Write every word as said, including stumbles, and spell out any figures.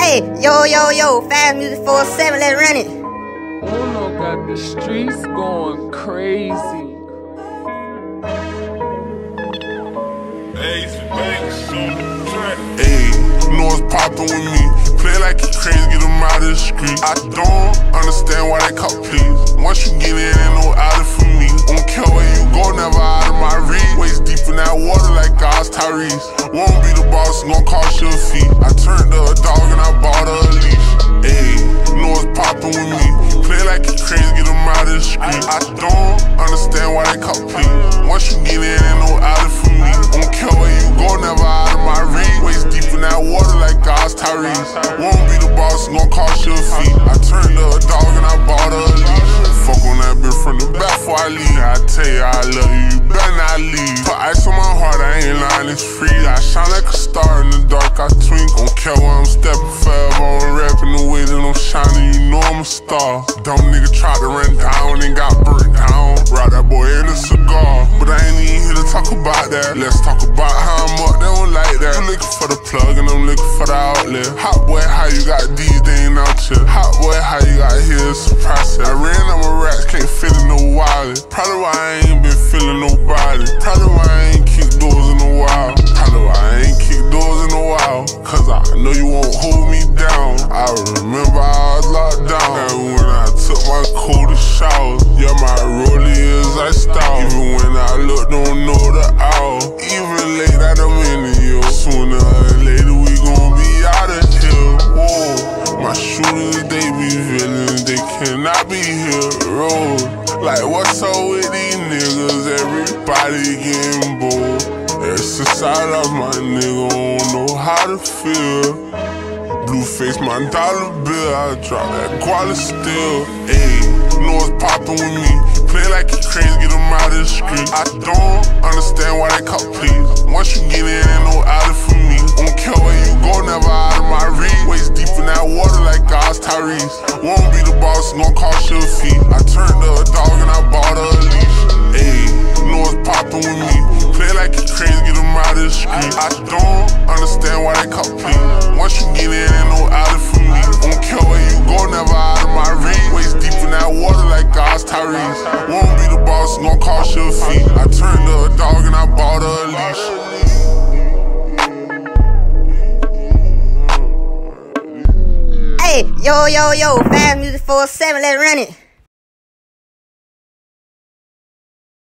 Hey, yo, yo, yo, fast music four seven, let's run it. Uno got the streets going crazy. Hey, you know what's poppin' with me. Play like you crazy, get them out of the street. I don't understand why they call please. Once you get in, ain't no out for me. Don't care where you go, never out of my reach. Waist deep in that water like God's Tyrese. Won't be the boss, gon' cost your feet. I turned to a dog and I bought her a leash. Ayy, you know what's poppin' with me. Play like you crazy, get them out of the street. I don't understand why they call please. Once you get in, ain't no out for me. Don't care where you go, never out of my reach. Waist deep in that water like God's Tyrese. Won't be the boss, gon' cost your feet. I turned to a dog and I bought her a leash. Fuck on that bitch from the back before I leave. I tell you I love you, you better not leave. Put ice on my heart, I ain't lying, it's free. I shine like a star in the dark, I twink. Don't care where I'm stepping forever, I'm rapping the way that I'm shining, you know I'm a star. Dumb nigga tried to run down and got burnt down. Rock that boy in a cigar, but I ain't even here to talk about that. Let's talk about how I'm up, they don't like that. You looking for the plug and I'm looking for the outlet. Hot boy, how you got these, they ain't out here. Hot boy, how you got here, surprise it. I ran on my racks, can't fit in no wallet. Probably why I ain't been feeling nobody. Probably why I ain't kicked doors in a while. Probably why I ain't kicked doors in a while. Cause I know you won't hold me down. I remember I was locked down. And when I took my coldest showers, yeah, my rollie is iced out. Even when I look, don't know the hour. Even late that I'm in the yo. Sooner or later we gon' be out of here. Whoa, my shooters, they be villains, they cannot be heroes. Like what's up with these niggas? Everybody getting bold. Ever since I lost my nigga, don't know how to feel. Blueface, my dollar bill, I drop that guala still. Ayy, you know what's poppin' with me. Play like you crazy, get them out of the street. I don't understand why they call please. Once you get in, ain't no out for me. Don't care where you go, never out of my reach. Waist deep in that water like God's Tyrese. Won't be the boss, gon' cost your feet. I turned to a dog and I bought her a leash. Ayy, you know what's poppin' with me. Play like you crazy, get them out of the street. I don't understand why they call please. Once you get in, ain't no out for me. Don't care where you go, never out of my reach. Waist deep in that water like God's Tyrese. Won't be the boss, gon' cost your feet. I turned to a dog and I bought her a leash. Hey, yo, yo, yo, fast music four seven, let's run it.